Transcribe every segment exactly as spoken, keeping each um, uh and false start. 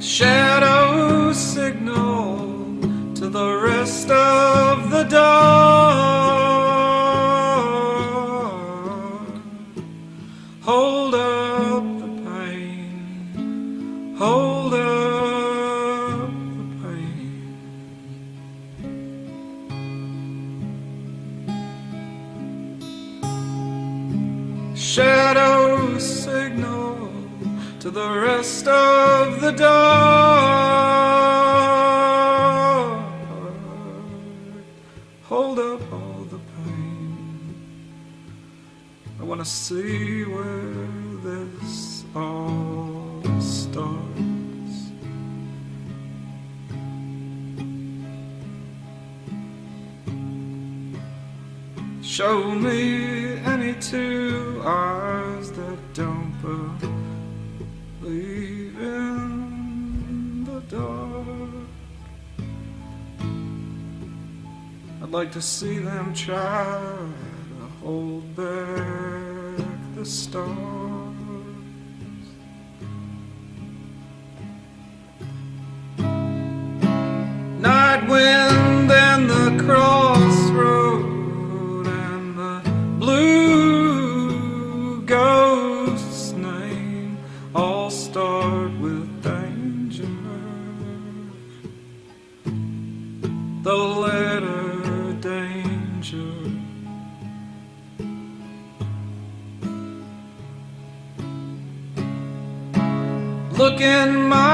shadow signal to the rest of the dawn. Hold up the pain, hold up the pain. Shadow signal to the rest of the dark. Hold up all the pain. I want to see where this all starts. Show me any two eyes that don't believe in the dark. I'd like to see them try to hold back the stars. Night wind and the crossroad and the blue ghost's name all start with danger. The letter danger. Look in my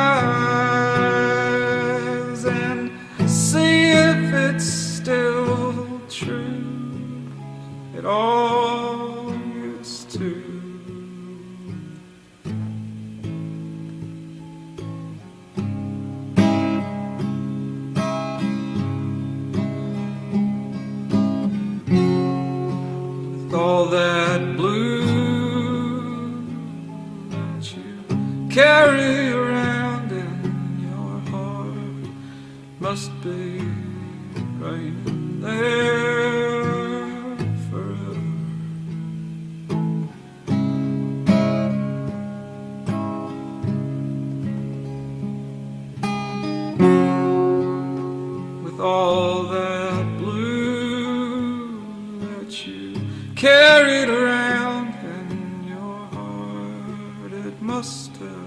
eyes and see if it's still true. It all used to. With all that blue that you carry around in your heart, must be raining there forever. With all that blue that you carried around in your heart, it must have